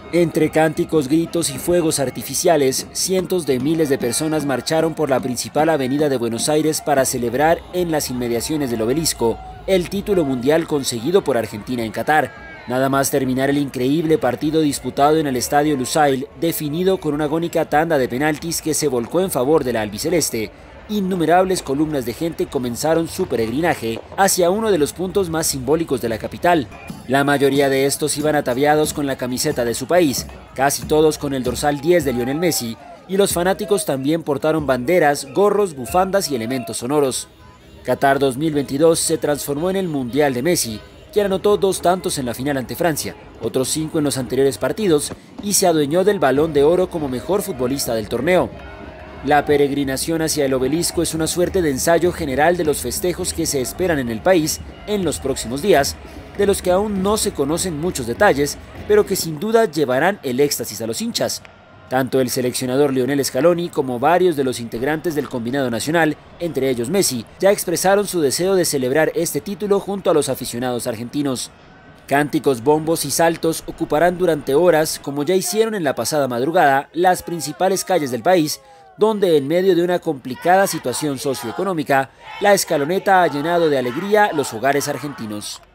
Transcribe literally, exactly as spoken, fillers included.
Entre cánticos, gritos y fuegos artificiales, cientos de miles de personas marcharon por la principal avenida de Buenos Aires para celebrar en las inmediaciones del Obelisco el título mundial conseguido por Argentina en Qatar. Nada más terminar el increíble partido disputado en el Estadio Lusail, definido con una agónica tanda de penaltis que se volcó en favor de la albiceleste, innumerables columnas de gente comenzaron su peregrinaje hacia uno de los puntos más simbólicos de la capital. La mayoría de estos iban ataviados con la camiseta de su país, casi todos con el dorsal diez de Lionel Messi, y los fanáticos también portaron banderas, gorros, bufandas y elementos sonoros. Qatar dos mil veintidós se transformó en el Mundial de Messi, quien anotó dos tantos en la final ante Francia, otros cinco en los anteriores partidos, y se adueñó del Balón de Oro como mejor futbolista del torneo. La peregrinación hacia el Obelisco es una suerte de ensayo general de los festejos que se esperan en el país en los próximos días, de los que aún no se conocen muchos detalles, pero que sin duda llevarán el éxtasis a los hinchas. Tanto el seleccionador Lionel Scaloni como varios de los integrantes del combinado nacional, entre ellos Messi, ya expresaron su deseo de celebrar este título junto a los aficionados argentinos. Cánticos, bombos y saltos ocuparán durante horas, como ya hicieron en la pasada madrugada, las principales calles del país, donde en medio de una complicada situación socioeconómica, la escaloneta ha llenado de alegría los hogares argentinos.